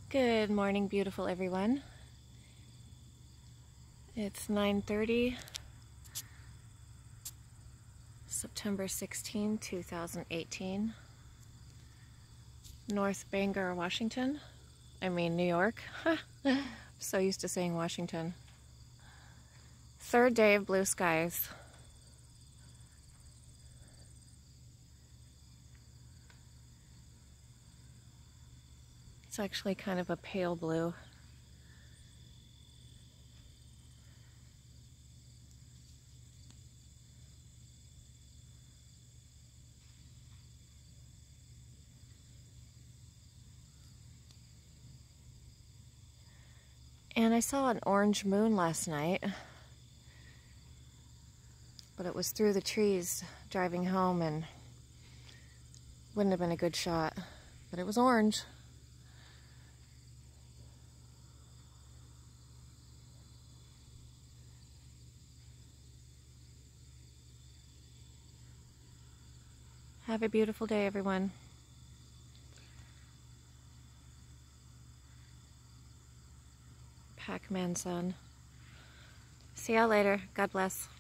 Good morning, beautiful everyone. It's 9:30, September 16, 2018, North Bangor, Washington. New York. I'm so used to saying Washington. Third day of blue skies. It's actually kind of a pale blue. And I saw an orange moon last night, but it was through the trees driving home and wouldn't have been a good shot, but it was orange. Have a beautiful day, everyone. Pacman son. See y'all later. God bless.